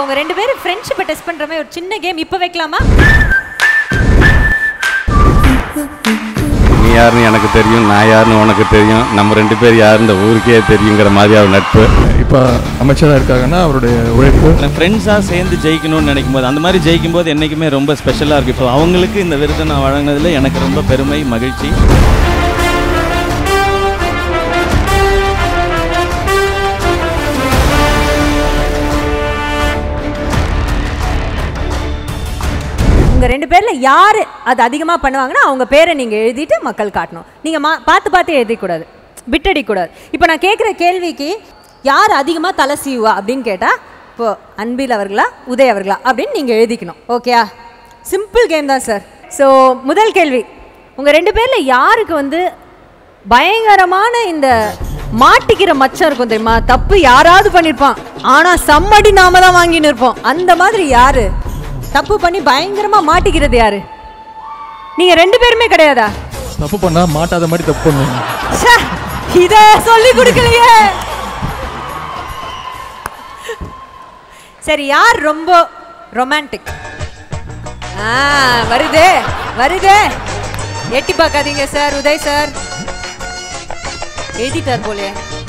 உங்க ரெண்டு பேரும் ஃப்ரெண்ட்ஷிப்பை டெஸ்ட் பண்ற மாதிரி ஒரு சின்ன கேம் இப்போ வைக்கலாமா? நீ யாருன்னு எனக்கு தெரியும், நான் யாருன்னு உனக்கு தெரியும், நம்ம ரெண்டு பேர் யார் இந்த ஊருக்கே தெரியுங்கிற மாதிரி அவர் நட்பு. இப்போ அமைச்சராக இருக்காங்கன்னா அவருடைய உழைப்பு. ஃப்ரெண்ட்ஸாக சேர்ந்து ஜெயிக்கணும்னு நினைக்கும் போது, அந்த மாதிரி ஜெயிக்கும் போது என்றைக்குமே ரொம்ப ஸ்பெஷலாக இருக்குது. இப்போ அவங்களுக்கு இந்த விருதை நான் வழங்கினதில் எனக்கு ரொம்ப பெருமை, மகிழ்ச்சி. உங்கள் ரெண்டு பேரில் யார் அது அதிகமாக பண்ணுவாங்கன்னா அவங்க பேரை நீங்கள் எழுதிட்டு மக்கள் காட்டணும். நீங்கள் பார்த்து எழுதிக்கூடாது, விட்டடிக்கூடாது. இப்போ நான் கேட்குற கேள்விக்கு யார் அதிகமாக தலை சீவா அப்படின்னு கேட்டால் இப்போது அன்பில் அவர்களா உதய் அவர்களா அப்படின்னு நீங்கள் எழுதிக்கணும். ஓகேயா? சிம்பிள் கேம் தான் சார். ஸோ முதல் கேள்வி, உங்கள் ரெண்டு பேரில் யாருக்கு வந்து பயங்கரமான இந்த மாட்டிக்கிற மச்சம் இருக்கும் தெரியுமா? தப்பு யாராவது பண்ணியிருப்பான், ஆனால் சம்மடி நாம தான் வாங்கின்னு இருப்போம். அந்த மாதிரி யார் தப்பு பண்ணி பயங்கரமா மாட்டிக்கிறது யாரு? நீங்க ரெண்டு பேருமே கிடையாதா? தப்பு பண்ணா மாட்டாத மாதிரி தப்பு பண்ணுங்க. இத சொல்லி கொடுக்கலையே. சரி, யார் ரொம்ப ரொமான்டிக்? வருதே வருதே, எட்டி பார்க்காதீங்க சார். உதய் சார் எழுதிட்டார் போலே.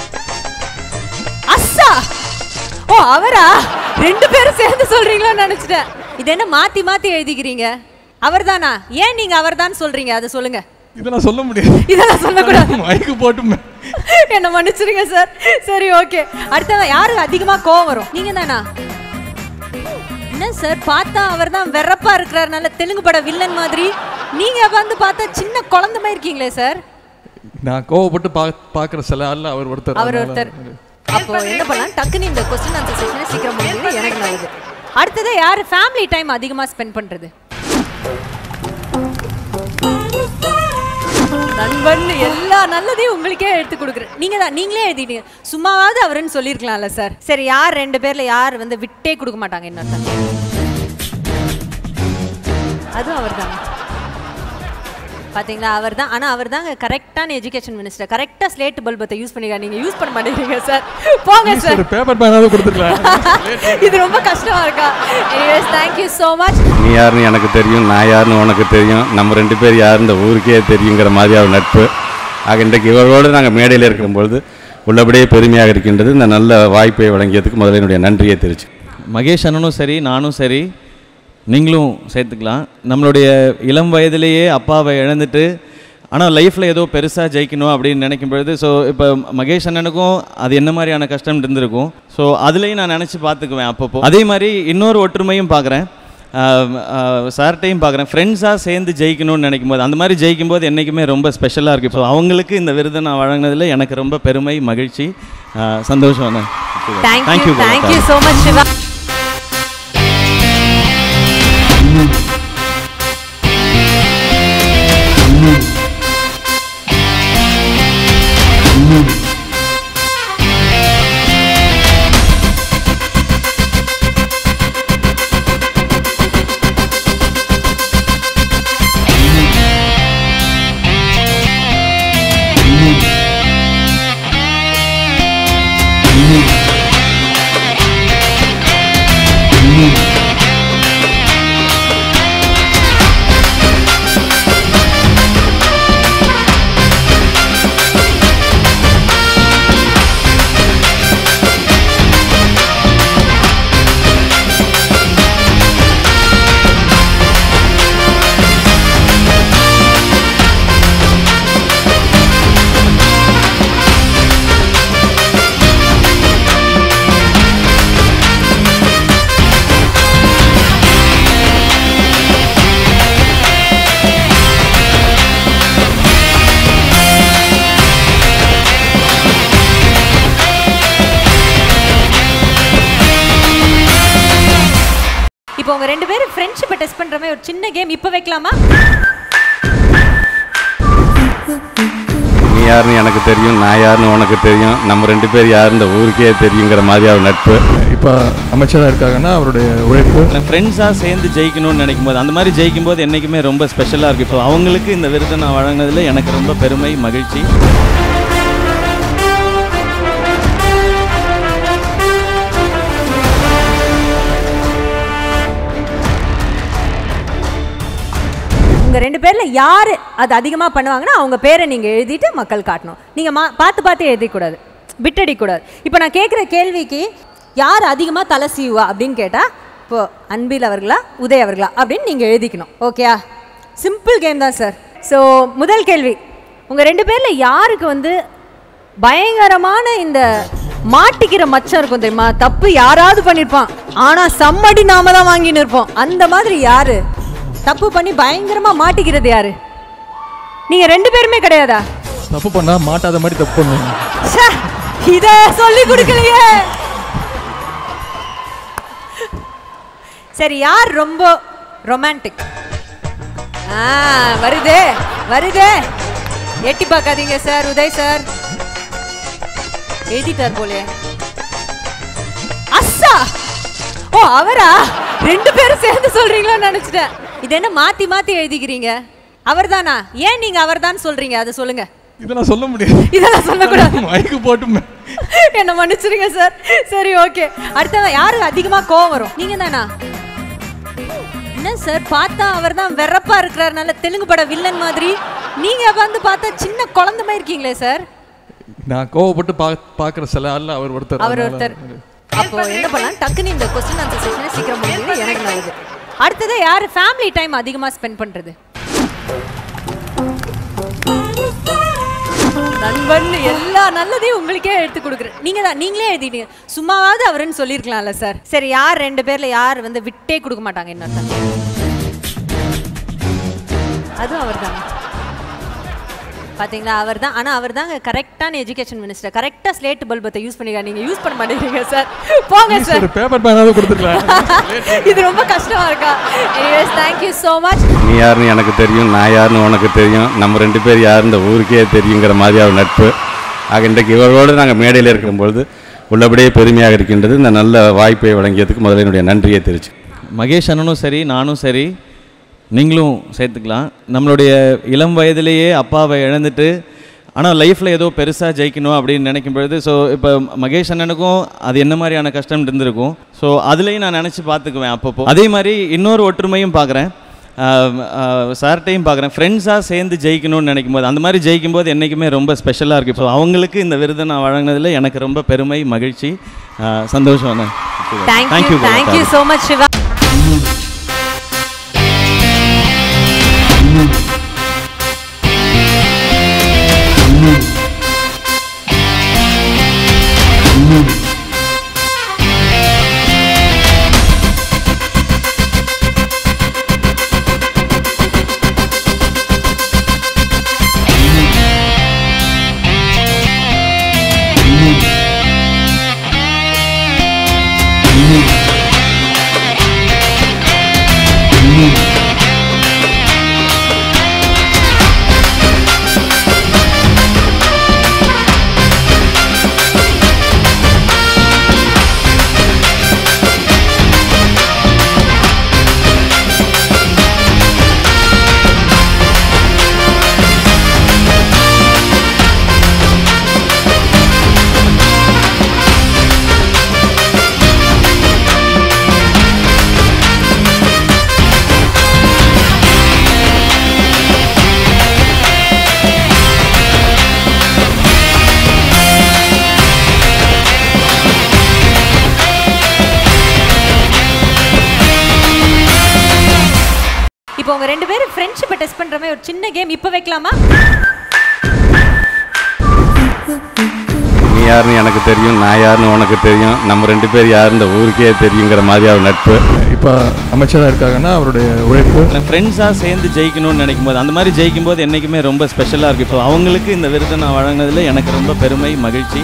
அஸ்ஸா, ஓ அவரா? ரெண்டு பேரும் சேர்ந்து சொல்றீங்களோன்னு நினைச்சிட்டேன். இது என்ன மாத்தி மாத்தி எழுதிக்கிறீங்க? அவர் தானா? ஏன் நீங்க அவர் தான் சொல்றீங்க? அதை சொல்லுங்க. இதெல்லாம் சொல்ல முடியாது, இதெல்லாம் சொல்லக்கூடாது. மைக்கு போட்டு என்ன மன்னிச்சிருங்க சார். சரி, ஓகே. அடுத்த யாருக்கு அதிகமா கோவம் வரும்? நீங்க தானா? என்ன சார் பார்த்தா அவர் தான் வெறப்பா இருக்கிறார், நல்ல தெலுங்கு பட வில்லன் மாதிரி. நீங்க வந்து பார்த்தா சின்ன குழந்தை மாதிரி இருக்கீங்களே சார். நான் கோவப்பட்டு பாக்குற சில ஆள் அவர் ஒருத்தர். அவர் ஒருத்தர். அப்போ என்ன பண்ணலாம், டக்குன்னு இந்த கொஸ்டின் ஆன்சர் செக்ஷனை சீக்கிரம் முடியுது, எனக்கு நல்லது. அடுத்தது யார் ஃபேமிலி டைம் அதிகமாக ஸ்பெண்ட் பண்ணுறது? நண்பன் எல்லா நல்லதையும் உங்களுக்கே எடுத்து கொடுக்குறேன். நீங்களே எழுதிட்டீங்க. சும்மாவாவது அவருன்னு சொல்லியிருக்கலாம்ல சார். சரி, யார் ரெண்டு பேரில் யார் வந்து விட்டே கொடுக்க மாட்டாங்க இன்னொருத்தங்க? அதுவும் அவர் தான். பார்த்தீங்களா, அவர் தான். ஆனால் அவர் தாங்க கரெக்டான எஜுகேஷன் மினிஸ்டர். கரெக்டாக ஸ்லேட் பல்பத்தை யூஸ் பண்ணிக்கலாம். நீங்கள் யூஸ் பண்ண மாட்டேங்கிறீங்க சார். போங்க சார். பேப்பர் பேனாவது கொடுத்துக்கலாம். இது ரொம்ப கஷ்டமாக இருக்கா? Yes, thank you so much. நீ யாருன்னு எனக்கு தெரியும், நான் யாருன்னு உனக்கு தெரியும், நம்ம ரெண்டு பேர் யார் இந்த ஊருக்கே தெரியுங்கிற மாதிரி அவர் நட்பு. ஆக இன்றைக்கு இவரோடு நாங்கள் மேடையில் இருக்கும்பொழுது உள்ளபடியே பெருமையாக இருக்கின்றது. இந்த நல்ல வாய்ப்பை வழங்கியதுக்கு முதல்ல என்னுடைய நன்றியை தெரிவிச்சு. மகேஷ் அண்ணனும் சரி, நானும் சரி, நீங்களும் சேர்த்துக்கலாம். நம்மளுடைய இளம் வயதிலேயே அப்பாவை இழந்துட்டு ஆனால் லைஃப்பில் ஏதோ பெருசாக ஜெயிக்கணும் அப்படின்னு நினைக்கும் பொழுது, ஸோ இப்போ மகேஷ் அண்ணனுக்கும் அது என்ன மாதிரியான கஷ்டம் இருந்திருக்கும். ஸோ அதுலேயும் நான் நினச்சி பார்த்துக்குவேன் அப்பப்போ. அதே மாதிரி இன்னொரு ஒற்றுமையும் பார்க்குறேன், சார்ட்டையும் பார்க்குறேன். ஃப்ரெண்ட்ஸாக சேர்ந்து ஜெயிக்கணும்னு நினைக்கும் போது, அந்த மாதிரி ஜெயிக்கும் போது என்றைக்குமே ரொம்ப ஸ்பெஷலாக இருக்குது. ஸோ அவங்களுக்கு இந்த விருதை நான் வழங்கினதில் எனக்கு ரொம்ப பெருமை, மகிழ்ச்சி, சந்தோஷம் அண்ணா. Thank you thank you so much Siva. இப்போ உங்க ரெண்டு பேரும் ஃப்ரெண்ட்ஷிப்பை டெஸ்ட் பண்ற மாதிரி ஒரு சின்ன கேம் இப்போ வைக்கலாமா? நீ யாருன்னு எனக்கு தெரியும், நான் யாருன்னு உனக்கு தெரியும், நம்ம ரெண்டு பேர் யார் இந்த ஊருக்கே தெரியுங்கிற மாதிரி அவர் நட்பு. இப்போ அமைச்சராக இருக்காங்கன்னா அவருடைய உழைப்பு. ஃப்ரெண்ட்ஸாக சேர்ந்து ஜெயிக்கணும்னு நினைக்கும் போது, அந்த மாதிரி ஜெயிக்கும் போது என்றைக்குமே ரொம்ப ஸ்பெஷலாக இருக்குது. இப்போ அவங்களுக்கு இந்த விருதை நான் வழங்கினதில் எனக்கு ரொம்ப பெருமை, மகிழ்ச்சி. உங்கள் 2 பேரில் யார் அது அதிகமாக பண்ணுவாங்கன்னா அவங்க பேரை நீங்கள் எழுதிட்டு மக்கள் காட்டணும். நீங்கள் பார்த்து எழுதிக்கூடாது, விட்டடிக்கூடாது. இப்போ நான் கேட்குற கேள்விக்கு யார் அதிகமாக தலை சீவா அப்படின்னு கேட்டால் இப்போ அன்பில் அவர்களா உதய் அவர்களா அப்படின்னு நீங்கள் எழுதிக்கணும். ஓகேயா? சிம்பிள் கேம் தான் சார். ஸோ முதல் கேள்வி, உங்கள் 2 பேரில் யாருக்கு வந்து பயங்கரமான இந்த மாட்டிக்கிற மச்சம் இருக்கும் தெரியுமா? தப்பு யாராவது பண்ணியிருப்பான், ஆனால் சம்மடி நாம தான் வாங்கின்னு இருப்போம். அந்த மாதிரி யாரு தப்பு பண்ணி பயங்கரமா மாட்டிக்கிறது யாரு? நீங்க 2 பேருமே கிடையாதா? தப்பு பண்ணா மாட்டாத மாதிரி தப்பு பண்ணுங்க. இத சொல்லி கொடுக்கலையே. சரி, யார் ரொம்ப ரொமான்டிக்? வருதே வருதே, எட்டி பார்க்காதீங்க சார். உதய் சார் எழுதிட்டார் போலே. அஸ்ஸா, ஓ அவரா? 2 பேரும் சேர்ந்து சொல்றீங்களோன்னு நினைச்சிட்டேன். இது என்ன மாத்தி மாத்தி எழுதிக்கிறீங்க? அவர்தானா? ஏன் நீங்க அவர்தான் சொல்றீங்க? அதை சொல்லுங்க. இதெல்லாம் சொல்ல முடியாது. இதெல்லாம் சொல்லக்கூடாது. மைக்கு போட்டு என்ன மன்னிச்சிருங்க சார். சரி, ஓகே. அடுத்தவன் யாரு அதிகமா கோவம் வரும்? நீங்க தானா? என்ன சார் பார்த்தா அவர் தான் வெறப்பா இருக்கிறார், நல்ல தெலுங்கு பட வில்லன் மாதிரி. நீங்க வந்து பார்த்தா சின்ன குழந்தை மாதிரி இருக்கீங்களே சார். நான் கோவப்பட்டு பாக்குற சில ஆள் அவர் ஒருத்தர். அப்போ என்ன பண்ணலாம், டக்குன்னு இந்த கொஸ்டின் ஆன்சர் செஷனை சீக்கிரம் முடியுது, எனக்கு நல்லது. அடுத்தது யாரு ஃபேமிலி டைம் அதிகமா ஸ்பெண்ட் பண்றது? நண்பன் எல்லா நல்லதையும் உங்களுக்கே எடுத்து கொடுக்குறேன். நீங்களே எழுதிட்டீங்க. சும்மாவாவது அவருன்னு சொல்லியிருக்கலாம்ல சார். சரி, யார் 2 பேர்ல யார் வந்து விட்டே கொடுக்க மாட்டாங்க? இன்னொருத்தன் அதுவும் அவர் தான். பாத்தீங்களா? அவர் தான். ஆனால் அவர் தாங்க கரெக்டான எஜுகேஷன் மினிஸ்டர். கரெக்டாக ஸ்லேட் பல்பத்தை யூஸ் பண்ணிக்க. நீங்கள் யூஸ் பண்ண மாட்டேங்கிறீங்க சார். போங்க சார். பேப்பர் பேனாவது கொடுத்துக்கலாம். இது ரொம்ப கஷ்டமா இருக்கா? Yes, thank you so much. நீ யாருன்னு எனக்கு தெரியும், நான் யாருன்னு உனக்கு தெரியும், நம்ம 2 பேர் யார் இந்த ஊருக்கே தெரியுங்கிற மாதிரியான நட்பு. ஆக இன்றைக்கு இவர்களோடு நாங்கள் மேடையில் இருக்கும்பொழுது உள்ளபடியே பெருமையாக இருக்கின்றது. இந்த நல்ல வாய்ப்பை வழங்கியதுக்கு முதல்ல என்னுடைய நன்றியை தெரிவிச்சு. மகேஷ் அண்ணனும் சரி, நானும் சரி, நீங்களும் சேர்த்துக்கலாம். நம்மளுடைய இளம் வயதிலேயே அப்பாவை இழந்துட்டு ஆனால் லைஃப்பில் ஏதோ பெருசாக ஜெயிக்கணும் அப்படின்னு நினைக்கும் பொழுது, ஸோ இப்போ மகேஷ் அண்ணனுக்கும் அது என்ன மாதிரியான கஷ்டம் இருந்திருக்கும். ஸோ அதுலேயும் நான் நினச்சி பார்த்துக்குவேன் அப்பப்போ. அதே மாதிரி இன்னொரு ஒற்றுமையும் பார்க்குறேன், சார்ட்டையும் பார்க்குறேன். ஃப்ரெண்ட்ஸாக சேர்ந்து ஜெயிக்கணும்னு நினைக்கும் போது, அந்த மாதிரி ஜெயிக்கும் போது என்றைக்குமே ரொம்ப ஸ்பெஷலாக இருக்குது. ஸோ அவங்களுக்கு இந்த விருதை நான் வழங்கினதில் எனக்கு ரொம்ப பெருமை, மகிழ்ச்சி, சந்தோஷம் அண்ணா. Thank you so much Siva. இப்போ உங்க 2 பேரும் ஃப்ரெண்ட்ஷிப்பை டெஸ்ட் பண்ற மாதிரி ஒரு சின்ன கேம் இப்போ வைக்கலாமா? நீ யாருன்னு எனக்கு தெரியும், நான் யாருன்னு உனக்கு தெரியும், நம்ம 2 பேர் யார் இந்த ஊருக்கே தெரியுங்கிற மாதிரியான நட்பு. இப்போ அமைச்சராக இருக்காங்கன்னா அவருடைய உழைப்பு. ஃப்ரெண்ட்ஸாக சேர்ந்து ஜெயிக்கணும்னு நினைக்கும் போது, அந்த மாதிரி ஜெயிக்கும் போது என்றைக்குமே ரொம்ப ஸ்பெஷலாக இருக்குது. ஸோ அவங்களுக்கு இந்த விருதை நான் வழங்கினதில் எனக்கு ரொம்ப பெருமை, மகிழ்ச்சி.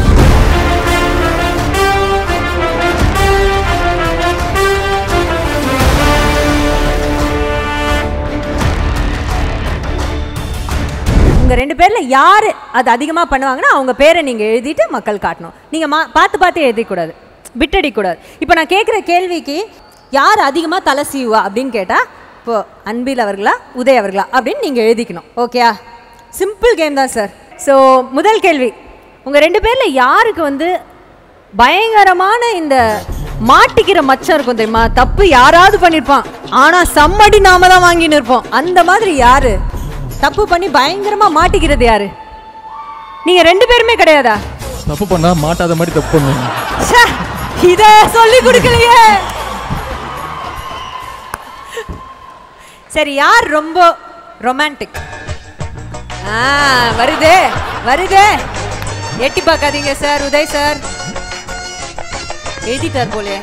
உங்கள் 2 பேரில் யார் அது அதிகமாக பண்ணுவாங்கன்னா அவங்க பேரை நீங்கள் எழுதிட்டு மக்கள் காட்டணும். நீங்கள் பார்த்து எழுதிக்கூடாது, விட்டடிக்கூடாது. இப்போ நான் கேட்குற கேள்விக்கு யார் அதிகமாக தலை சீவா அப்படின்னு கேட்டால் இப்போ அன்பில் அவர்களா உதய் அவர்களா அப்படின்னு நீங்கள் எழுதிக்கணும். ஓகேயா? சிம்பிள் கேம் தான் சார். ஸோ முதல் கேள்வி, உங்கள் 2 பேரில் யாருக்கு வந்து பயங்கரமான இந்த மாட்டிக்கிற மச்சம் இருக்கும் தெரியுமா? தப்பு யாராவது பண்ணிருப்பான், ஆனா சம்மடி நாம தான் வாங்கின்னு இருப்போம். அந்த மாதிரி யாரு தப்பு பண்ணி பயங்கரமா மாட்டிக்கிறது யாரு? நீங்க 2 பேருமே கிடையாதா? தப்பு பண்ணா மாட்டாத மாதிரி தப்பு பண்ணுங்க. இத சொல்லி கொடுக்கலையே. சரி, யார் ரொம்ப ரொமான்டிக்? வருதே வருதே, எட்டி பார்க்காதீங்க சார். உதய் சார் எழுதிட்டார் போலே.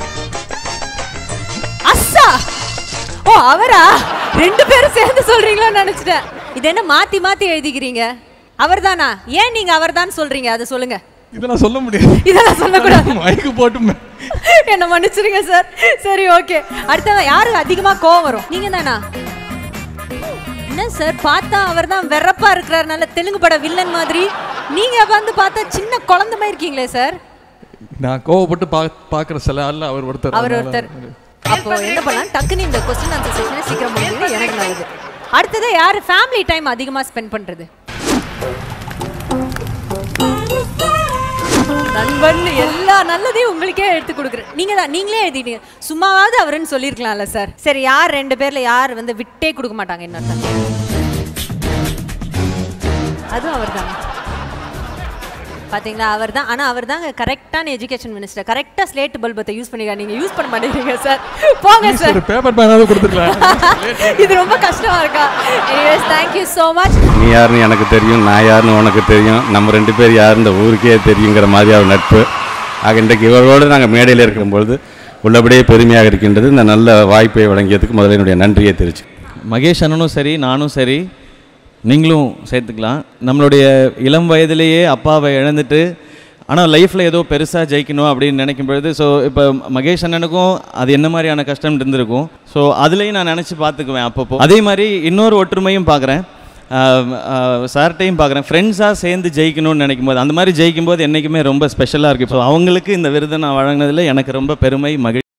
அஸ்ஸா, ஓ அவரா? 2 பேரும் சேர்ந்து சொல்றீங்களோன்னு நினைச்சிட்டேன். இது என்ன மாத்தி மாத்தி எழுதிக்கிறீங்க? அவர்தானா? ஏன் நீங்க அவர்தான் சொல்றீங்க? அதை சொல்லுங்க. இதெல்லாம் சொல்ல முடியாது. இதெல்லாம் சொல்லக்கூடாது. மைக்கு போட்டு என்ன மன்னிச்சிருங்க சார். சரி, ஓகே. அடுத்தவன் யாரு அதிகமா கோவம் வரும்? நீங்க தானா? என்ன சார் பார்த்தா அவர் தான் வெறப்பா இருக்கிறார், நல்ல தெலுங்கு பட வில்லன் மாதிரி. நீங்க வந்து பார்த்தா சின்ன குழந்தை மாதிரி இருக்கீங்களே சார். நான் கோவப்பட்டு பாக்குற சில ஆள் அவர் ஒருத்தர். அப்போ என்ன பண்ணலாம், டக்குன்னு இந்த கொஸ்டின் ஆன்சர் செஷனை சீக்கிரம் முடியுது, எனக்கு நல்லது. அடுத்தது யாரு ஃபேமிலி டைம் அதிகமா ஸ்பெண்ட் பண்றது? நண்பன் எல்லா நல்லதையும் உங்களுக்கே எடுத்து கொடுக்குறேன். நீங்க தான், நீங்களே எழுதிட்டீங்க. சும்மாவாவது அவருன்னு சொல்லியிருக்கலாம்ல சார். சரி, யார் 2 பேர்ல யார் வந்து விட்டே கொடுக்க மாட்டாங்க? இன்னொருத்தன் அதுவும் அவர் தான். பாத்தீங்களா, அவர் தான். ஆனா அவர் தாங்க கரெக்டான எஜுகேஷன் மினிஸ்டர். கரெக்டா ஸ்லேட் பல்பத்தை யூஸ் பண்ணிக்க, நீங்க யூஸ் பண்ண மாட்டேங்கிறீங்க சார். போங்க சார். பேப்பர் பேனாவது கொடுத்துக்கலாம். இது ரொம்ப கஷ்டமா இருக்கா? Anyways, thank you so much. நீ யாருன்னு எனக்கு தெரியும், நான் யாருன்னு உனக்கு தெரியும், நம்ம 2 பேர் யார் இந்த ஊருக்கே தெரியுங்கிற மாதிரியான நட்பு. ஆக இன்றைக்கு இவர்களோடு நாங்கள் மேடையில் இருக்கும்பொழுது உள்ளபடியே பெருமையாக இருக்கின்றது. இந்த நல்ல வாய்ப்பை வழங்கியதுக்கு முதல்ல என்னுடைய நன்றியை தெரிவிச்சு. மகேஷ் அண்ணனும் சரி, நானும் சரி, நீங்களும் சேர்த்துக்கலாம். நம்மளுடைய இளம் வயதிலேயே அப்பாவை இழந்துட்டு ஆனால் லைஃப்பில் ஏதோ பெருசாக ஜெயிக்கணும் அப்படின்னு நினைக்கும் பொழுது, ஸோ இப்போ மகேஷ் அண்ணனுக்கும் அது என்ன மாதிரியான கஷ்டம் இருந்திருக்கும். ஸோ அதுலேயும் நான் நினச்சி பார்த்துக்குவேன் அப்பப்போ. அதே மாதிரி இன்னொரு ஒற்றுமையும் பார்க்குறேன், சார்ட்டையும் பார்க்குறேன். ஃப்ரெண்ட்ஸாக சேர்ந்து ஜெயிக்கணும்னு நினைக்கும் போது, அந்த மாதிரி ஜெயிக்கும் போது என்றைக்குமே ரொம்ப ஸ்பெஷலாக இருக்குது. ஸோ அவங்களுக்கு இந்த விருதை நான் வழங்கினதில் எனக்கு ரொம்ப பெருமை, மகிழ்ச்சி.